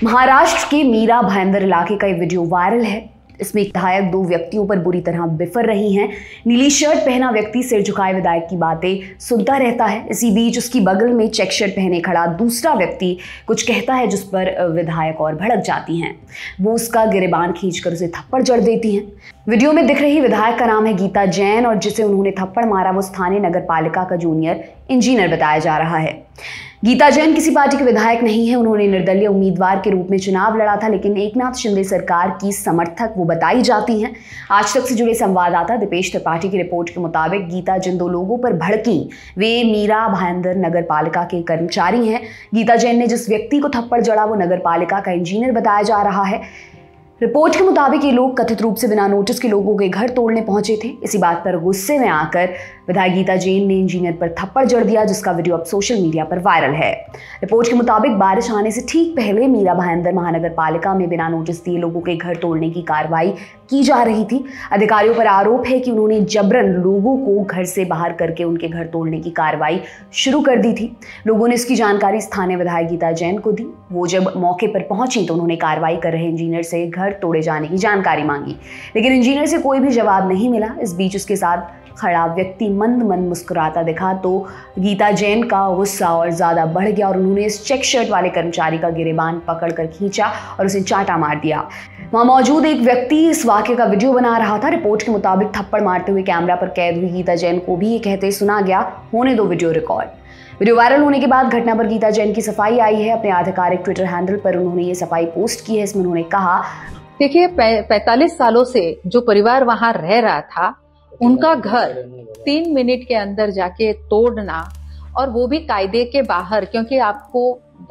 महाराष्ट्र के मीरा भाईंदर इलाके का एक वीडियो वायरल है। इसमें एक विधायक दो व्यक्तियों पर बुरी तरह बिफर रही हैं। नीली शर्ट पहना व्यक्ति सिर झुकाए विधायक की बातें सुनता रहता है। इसी बीच उसकी बगल में चेक शर्ट पहने खड़ा दूसरा व्यक्ति कुछ कहता है, जिस पर विधायक और भड़क जाती हैं। वो उसका गिरेबान खींचकर उसे थप्पड़ जड़ देती हैं। वीडियो में दिख रही विधायक का नाम है गीता जैन और जिसे उन्होंने थप्पड़ मारा वो स्थानीय नगर पालिका का जूनियर इंजीनियर बताया जा रहा है। गीता जैन किसी पार्टी के विधायक नहीं है। उन्होंने निर्दलीय उम्मीदवार के रूप में चुनाव लड़ा था, लेकिन एकनाथ शिंदे सरकार की समर्थक वो बताई जाती हैं। आज तक से जुड़े संवाददाता दीपेश त्रिपाठी की रिपोर्ट के मुताबिक गीता जिन दो लोगों पर भड़की वे मीरा भाईंदर नगर पालिका के कर्मचारी हैं। गीता जैन ने जिस व्यक्ति को थप्पड़ जड़ा वो नगर पालिका का इंजीनियर बताया जा रहा है। रिपोर्ट के मुताबिक ये लोग कथित रूप से बिना नोटिस के लोगों के घर तोड़ने पहुंचे थे। इसी बात पर गुस्से में आकर विधायक गीता जैन ने इंजीनियर पर थप्पड़ जड़ दिया, जिसका वीडियो अब सोशल मीडिया पर वायरल है। रिपोर्ट के मुताबिक बारिश आने से ठीक पहले मीरा भाईंदर महानगर पालिका में बिना नोटिस दिए लोगों के घर तोड़ने की कार्रवाई की जा रही थी। अधिकारियों पर आरोप है कि उन्होंने जबरन लोगों को घर से बाहर करके उनके घर तोड़ने की कार्रवाई शुरू कर दी थी। लोगों ने इसकी जानकारी स्थानीय विधायक गीता जैन को दी। वो जब मौके पर पहुंची तो उन्होंने कार्रवाई कर रहे इंजीनियर से घर तोड़े जाने की जानकारी मांगी, लेकिन इंजीनियर से कोई भी जवाब नहीं मिला। इस बीच उसके साथ खड़ा व्यक्ति मंद मंद मुस्कुराता दिखा तो गीता जैन का गुस्सा और ज्यादा बढ़ गया और उन्होंने इस चेक शर्ट वाले कर्मचारी का गिरेबान पकड़कर खींचा और उसे चांटा मार दिया। वहां मौजूद एक व्यक्ति इस वाकये का वीडियो बना रहा था। रिपोर्ट के मुताबिक थप्पड़ मारते हुए कैमरा पर कैद हुई गीता जैन को भी ये कहते सुना गया, होने दो वीडियो रिकॉर्ड। वीडियो वायरल होने के बाद घटना पर गीता जैन की सफाई आई है। अपने आधिकारिक ट्विटर हैंडल पर उन्होंने ये सफाई पोस्ट की है। इसमें उन्होंने कहा, देखिए 45 सालों से जो परिवार वहां रह रहा था उनका घर 3 मिनट के अंदर जाके तोड़ना, और वो भी कायदे के बाहर, क्योंकि आपको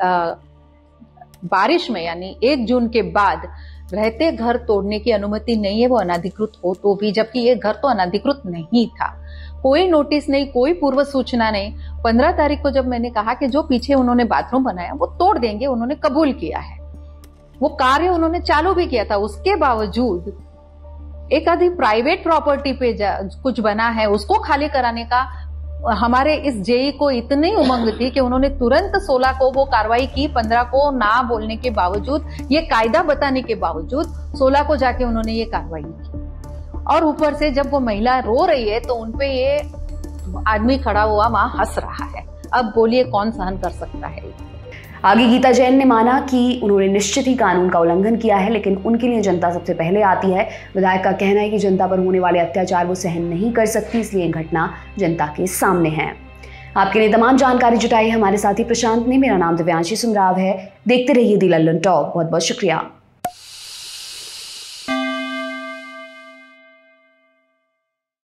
बारिश में यानी 1 जून के बाद रहते घर तोड़ने की अनुमति नहीं है, वो अनाधिकृत हो तो भी, जबकि ये घर तो अनाधिकृत नहीं था। कोई नोटिस नहीं, कोई पूर्व सूचना नहीं। 15 तारीख को जब मैंने कहा कि जो पीछे उन्होंने बाथरूम बनाया वो तोड़ देंगे, उन्होंने कबूल किया है। वो कार्य उन्होंने चालू भी किया था। उसके बावजूद एक आधी प्राइवेट प्रॉपर्टी पे कुछ बना है उसको खाली कराने का हमारे इस जेई को इतनी उमंग थी कि उन्होंने तुरंत 16 को वो कार्रवाई की। 15 को ना बोलने के बावजूद, ये कायदा बताने के बावजूद 16 को जाके उन्होंने ये कार्रवाई की। और ऊपर से जब वो महिला रो रही है तो उनपे ये आदमी खड़ा हुआ वहां हंस रहा है। अब बोलिए कौन सहन कर सकता है। आगे गीता जैन ने माना कि उन्होंने निश्चित ही कानून का उल्लंघन किया है, लेकिन उनके लिए जनता सबसे पहले आती है। विधायक का कहना है कि जनता पर होने वाले अत्याचार वो सहन नहीं कर सकती, इसलिए घटना जनता के सामने है। आपके लिए तमाम जानकारी जुटाई हमारे साथी प्रशांत ने। मेरा नाम दिव्यांशी सुमराव है। देखते रहिए दी लल्लन टॉक। बहुत बहुत शुक्रिया।